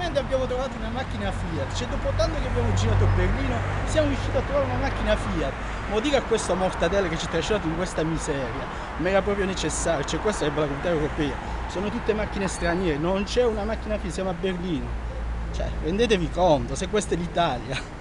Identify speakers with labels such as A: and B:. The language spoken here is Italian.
A: finalmente abbiamo trovato una macchina Fiat, cioè dopo tanto che abbiamo girato a Berlino siamo riusciti a trovare una macchina Fiat. Ma dica a questo mortadella che ci ha trascinato in questa miseria, ma era proprio necessario, cioè questa è la comunità europea, sono tutte macchine straniere, non c'è una macchina Fiat, siamo a Berlino, cioè rendetevi conto se questa è l'Italia.